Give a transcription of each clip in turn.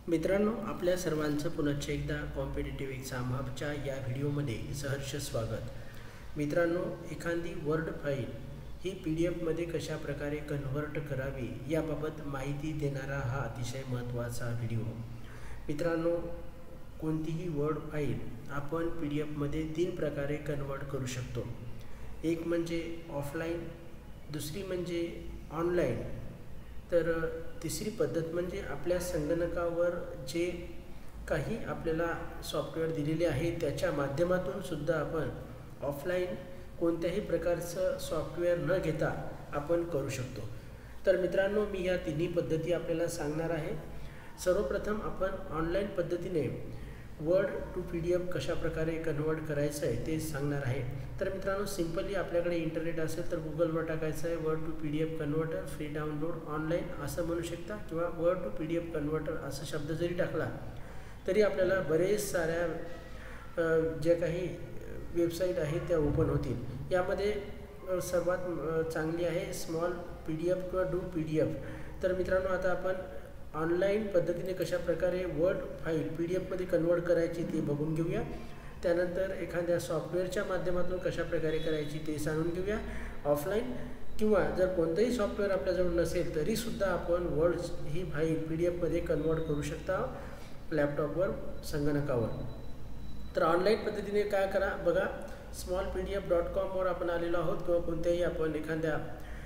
मित्रांनो, आपल्या सर्वांचं पुन्हा एकदा कॉम्पिटिटिव्ह एक्झाम हबच्या या व्हिडिओमध्ये सहर्ष स्वागत. मित्रांनो, एखादी वर्ड फाईल ही PDF कशा प्रकारे कन्व्हर्ट करावी याबाबत माहिती देणारा हा अतिशय महत्त्वाचा व्हिडिओ. मित्रांनो, कोणतीही वर्ड फाईल आपण PDF 3 प्रकारे कन्व्हर्ट करू शकतो. एक म्हणजे ऑफलाईन, दुसरी म्हणजे ऑनलाईन, तर तिसरी पद्धत म्हणजे आपल्या संगणकावर जे काही आपल्याला सॉफ्टवेअर दिलेले आहे त्याच्या माध्यमातून सुद्धा आपण ऑफलाईन कोणत्याही प्रकारचं सॉफ्टवेअर न घेता आपण करू शकतो. तर मित्रांनो, मी या तिन्ही पद्धती आपल्याला सांगणार आहे. सर्वप्रथम आपण ऑनलाईन पद्धतीने वर्ड टू PDF कशा प्रकारे कन्वर्ट करायचं आहे ते सांगणार आहे. तर मित्रांनो, सिंपली आपल्याकडे इंटरनेट असेल तर गुगलवर टाकायचं आहे word to PDF converter free download online असं म्हणू शकता, किंवा वर्ड टू PDF कन्वर्टर असा शब्द जरी टाकला तरी आपल्याला बरेच साऱ्या ज्या काही वेबसाईट आहेत त्या ओपन होतील. यामध्ये सर्वात चांगली आहे स्मॉल PDF किंवा डू PDF. तर मित्रांनो, आता आपण ऑनलाईन पद्धतीने कशा प्रकारे वर्ड फाईल PDF कन्वर्ट करायची ते बघून घेऊया. त्यानंतर एखाद्या सॉफ्टवेअरच्या माध्यमातून कशा प्रकारे करायची ते सांगून घेऊया. ऑफलाईन किंवा जर कोणतंही सॉफ्टवेअर आपल्याजवळ नसेल तरीसुद्धा आपण वर्ड ही फाईल PDF कन्वर्ट करू शकता लॅपटॉपवर, संगणकावर. तर ऑनलाईन पद्धतीने काय करा बघा, smallpdf.com आपण आलेलो आहोत, किंवा कोणत्याही आपण एखाद्या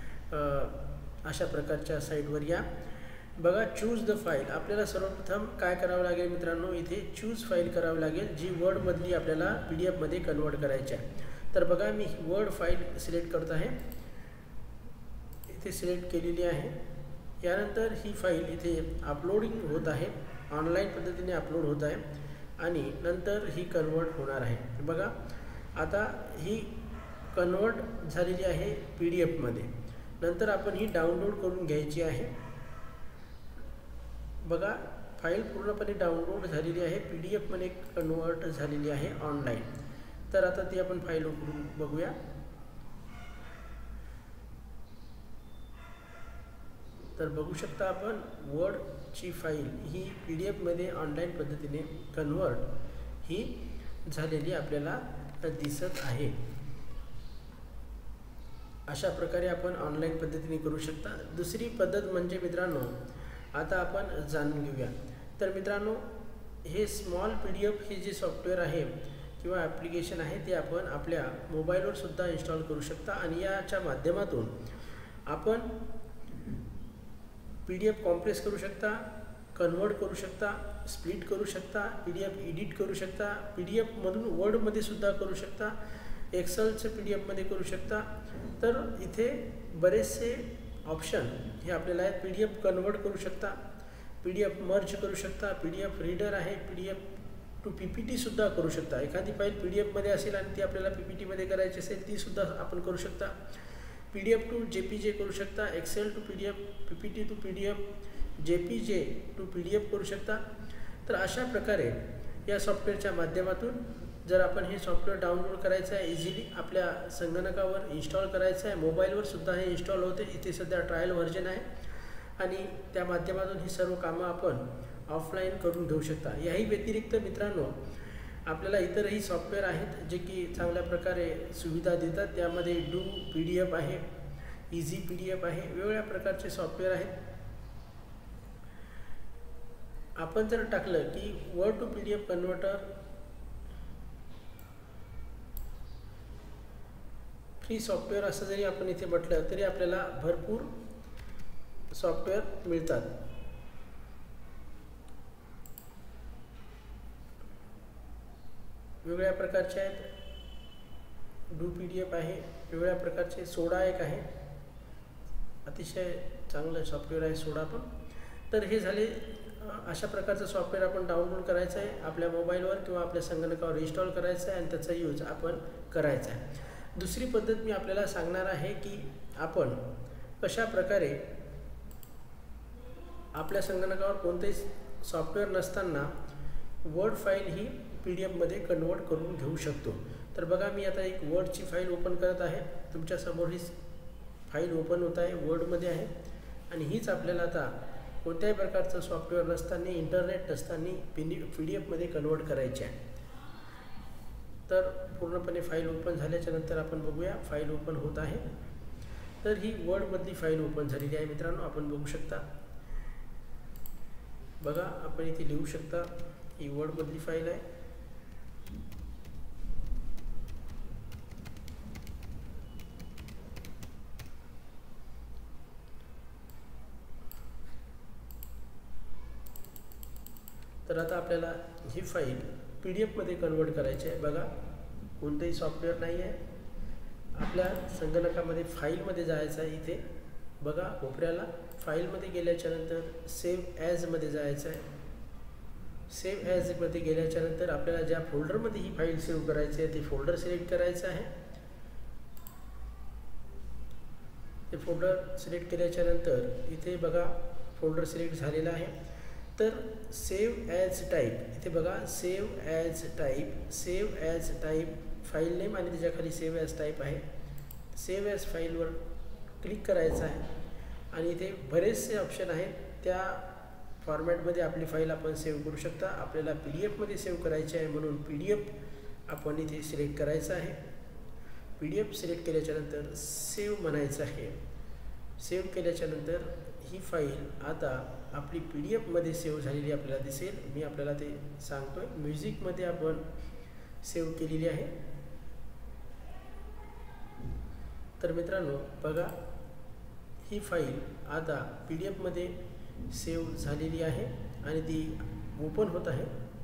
अशा प्रकारच्या साईटवर या. बघा, चूज द फाईल. आपल्याला सर्वप्रथम काय करावं लागेल मित्रांनो, इथे चूज फाईल करावी लागेल जी वर्डमधली आपल्याला PDF कन्वर्ट करायची आहे. तर बघा, मी वर्ड फाईल सिलेक्ट करत आहे, इथे सिलेक्ट केलेली आहे. यानंतर ही फाईल इथे अपलोडिंग होत आहे, ऑनलाईन पद्धतीने अपलोड होत आहे आणि नंतर ही कन्वर्ट होणार आहे. बघा, आता ही कन्वर्ट झालेली आहे PDF. नंतर आपण ही डाउनलोड करून घ्यायची आहे. बघा, फाईल पूर्णपणे डाउनलोड झालेली आहे, PDF कन्वर्ट झालेली आहे ऑनलाईन. तर आता ती आपण फाईल उघडून बघूया. तर बघू शकता आपण वर्डची फाईल ही PDF ऑनलाईन पद्धतीने कन्वर्ट ही झालेली आपल्याला दिसत आहे. अशा प्रकारे आपण ऑनलाईन पद्धतीने करू शकता. दुसरी पद्धत म्हणजे मित्रांनो, आता आपण जाणून घेऊया. तर मित्रांनो, हे स्मॉल PDF हे जे सॉफ्टवेअर आहे किंवा ॲप्लिकेशन आहे ते आपण आपल्या मोबाईलवर सुद्धा इन्स्टॉल करू शकता आणि याच्या माध्यमातून आपण PDF कॉम्प्रेस करू शकता, कन्वर्ट करू शकता, स्प्लिट करू शकता, PDF एडिट करू शकता, PDF मधून वर्डमध्ये सुद्धा करू शकता, एक्सेलचं PDF करू शकता. तर इथे बरेचसे ऑप्शन हे आपल्याला आहेत. PDF कन्वर्ट करू शकता, PDF मर्ज करू शकता, PDF रीडर आहे, PDF टू PPT सुद्धा करू शकता. एखादी फाईल PDF असेल आणि ती आपल्याला PPT करायची असेल ती सुद्धा आपण करू शकता. PDF टू JPG करू शकता, excel to PDF, PPT to PDF, JPG to PDF करू शकता. तर अशा प्रकारे या सॉफ्टवेअरच्या माध्यमातून जर आपण हे सॉफ्टवेअर डाउनलोड करायचं आहे, इझिली आपल्या संगणकावर इन्स्टॉल करायचं आहे, मोबाईलवर सुद्धा हे इन्स्टॉल होते. इथे सध्या ट्रायल व्हर्जन आहे आणि त्या माध्यमातून ही सर्व कामं आपण ऑफलाईन करून घेऊ शकता. याही व्यतिरिक्त मित्रांनो, आपल्याला इतरही सॉफ्टवेअर आहेत जे की चांगल्या प्रकारे सुविधा देतात. त्यामध्ये डू PDF आहे, इझी PDF आहे, वेगवेगळ्या प्रकारचे सॉफ्टवेअर आहेत. आपण जर टाकलं की word to PDF converter free software असं जरी आपण इथे म्हटलं तरी आपल्याला भरपूर सॉफ्टवेअर मिळतात. वेगवेगळ्या प्रकारचे आहेत. डू PDF आहे, वेगवेगळ्या प्रकारचे. सोडा एक आहे, अतिशय चांगलं सॉफ्टवेअर आहे सोडा पण. तर हे झाले अशा प्रकारचं सॉफ्टवेअर आपण डाउनलोड करायचं आहे, आपल्या मोबाईलवर किंवा आपल्या संगणकावर इन्स्टॉल करायचं आहे आणि त्याचा यूज आपण करायचा आहे. दुसरी पद्धत मी आपल्याला सांगणार आहे की आपण कशा प्रकारे आपल्या संगणकावर कोणतेही सॉफ्टवेअर नसताना वर्ड फाईल ही PDF कन्वर्ट करून घेऊ शकतो. तर बघा, मी आता एक वर्डची फाईल ओपन करत आहे. तुमच्यासमोर ही फाईल ओपन होत आहे, वर्डमध्ये आहे आणि हीच आपल्याला आता कोणत्याही प्रकारचं सॉफ्टवेअर नसताना, इंटरनेट नसताना PDF मध्ये कन्वर्ट करायचे आहे. तर पूर्णपणे फाईल ओपन झाल्याच्या नंतर आपण बघूया फाईल ओपन होत आहे. तर ही वर्डमधली फाईल ओपन झालेली आहे मित्रांनो, आपण बघू शकता. बघा, आपण इथे लिहू शकता, ही वर्डमधली फाईल आहे. तर आता आपल्याला ही फाईल PDF मध्ये कन्वर्ट करायची आहे. बघा, कोणतंही सॉफ्टवेअर नाही आहे. आपल्या संगणकामध्ये फाईलमध्ये जायचं आहे. इथे बघा कोपऱ्याला फाईलमध्ये गेल्याच्यानंतर सेव्ह ॲजमध्ये जायचं आहे. सेव्ह ॲजमध्ये गेल्याच्यानंतर आपल्याला ज्या फोल्डरमध्ये ही फाईल सेव्ह करायची आहे ते फोल्डर सिलेक्ट करायचं आहे. ते फोल्डर सिलेक्ट केल्याच्यानंतर इथे बघा फोल्डर सिलेक्ट झालेला आहे. तर सेव्ह ॲज टाईप, इथे बघा save as type file name आणि त्याच्याखाली सेव्ह ॲज टाईप आहे. सेव्ह ॲज फाईलवर क्लिक करायचं आहे आणि इथे बरेचसे ऑप्शन आहेत. त्या फॉर्मॅटमध्ये आपली फाईल आपण सेव्ह करू शकता. आपल्याला PDF मध्ये सेव्ह करायची आहे म्हणून PDF आपण इथे सिलेक्ट करायचं आहे. PDF सिलेक्ट केल्याच्यानंतर सेव्ह म्हणायचं आहे. सेव्ह केल्याच्यानंतर ही फाईल आता आपली PDF मध्ये सेव्ह झालेली आपल्याला दिसेल. मी आपल्याला ते सांगतोय. म्युझिकमध्ये आपण सेव्ह केलेली आहे. तर मित्रांनो बघा, ही फाईल आता PDF मध्ये सेव्ह झालेली आहे आणि ती ओपन होत आहे.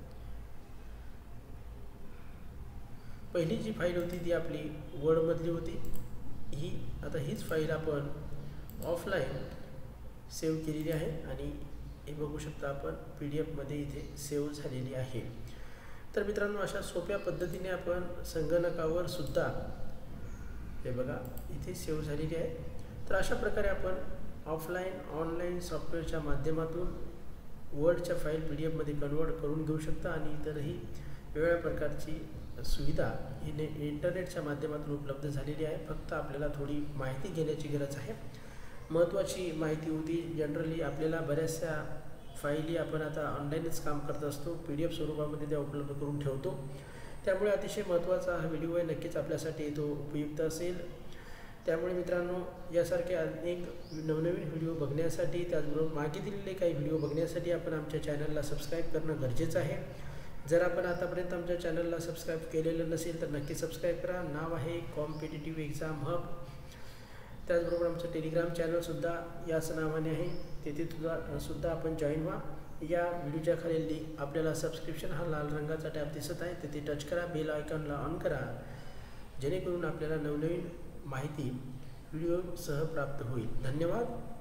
पहिली जी फाईल होती ती आपली वर्डमधली होती. आता हीच फाईल आपण ऑफलाईन सेव्ह केलेली आहे आणि हे बघू शकता आपण PDF मध्ये इथे सेव्ह झालेली आहे. तर मित्रांनो, अशा सोप्या पद्धतीने आपण संगणकावर सुद्धा हे बघा इथे सेव्ह झालेली आहे. तर अशा प्रकारे आपण ऑफलाईन ऑनलाईन सॉफ्टवेअरच्या माध्यमातून वर्डच्या फाईल PDF मध्ये कन्वर्ट करून घेऊ शकता आणि इतरही वेगवेगळ्या प्रकारची सुविधा ही इंटरनेटच्या माध्यमातून उपलब्ध झालेली आहे. फक्त आपल्याला थोडी माहिती घेण्याची गरज आहे. महत्त्वाची माहिती होती. जनरली आपल्याला बऱ्याचशा फाईली आपण आता ऑनलाईनच काम करत असतो, PDF स्वरूपामध्ये त्या उपलब्ध करून ठेवतो. त्यामुळे अतिशय महत्त्वाचा हा व्हिडिओ आहे. नक्कीच आपल्यासाठी तो उपयुक्त असेल. त्यामुळे मित्रांनो, यासारखे अनेक नवनवीन व्हिडिओ बघण्यासाठी, त्याचबरोबर मागे दिलेले काही व्हिडिओ बघण्यासाठी आपण आमच्या चॅनलला सबस्क्राईब करणं गरजेचं आहे. जर आपण आतापर्यंत आमच्या चॅनलला सबस्क्राईब केलेलं नसेल तर नक्की सबस्क्राईब करा. नाव आहे कॉम्पिटिटिव्ह एक्झाम हब. त्याचबरोबर आमचं टेलिग्राम चॅनलसुद्धा याच नावाने आहे. तेथे सुद्धा आपण जॉईन व्हा. या व्हिडिओच्या खाली लिंक आपल्याला सबस्क्रिप्शन हा लाल रंगाचा टॅब दिसत आहे, तिथे टच करा. बेल आयकॉनला ऑन करा, जेणेकरून आपल्याला नवनवीन माहिती व्हिडिओसह प्राप्त होईल. धन्यवाद.